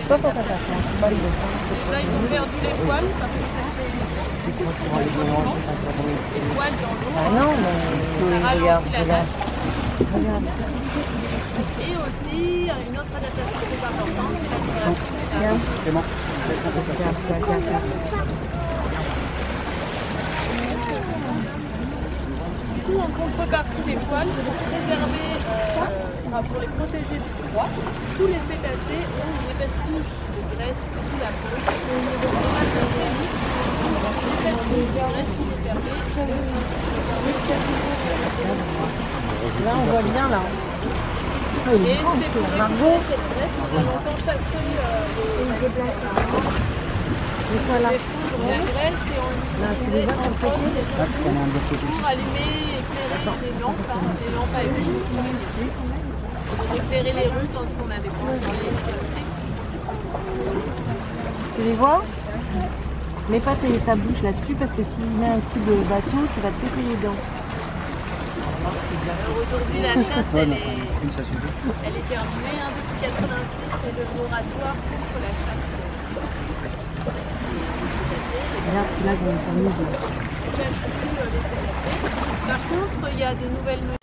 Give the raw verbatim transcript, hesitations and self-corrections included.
Pourquoi pas ça passe? Déjà, ils ont perdu les poils parce que c'était les poils dans l'eau. Ah non, mais Ça ralentit regarde, la regarde. nage. Regarde. Et aussi, une autre adaptation très importante, c'est la création des Tiens. laves. C'est bon. Tiens, tiens, tiens, tiens. Du coup, en contrepartie des poils, pour préserver, euh, enfin, pour les protéger du froid, tous les cétacés ont une épaisse couche de graisse sous la peau. Une épaisse couche de graisse qui les permet Là, on voit bien, là. Et c'est pour récupérer cette graisse, on a longtemps chassé euh, les Voilà. des foudres, la graisse et on l'utilisait en brosse pour allumer et éclairer les lampes, hein, les lampes à huile, pour éclairer les rues quand on n'avait pas l'électricité. Tu les vois? Mets pas ta- ta bouche là-dessus parce que s'il met un coup de bateau, tu vas te péter les dents. Alors aujourd'hui, la chasse, elle est, elle est terminée hein, depuis quatre-vingt-six, c'est le moratoire contre la chasse. Regarde, celui-là, ils ont mis de... Par contre, il y a de nouvelles mesures.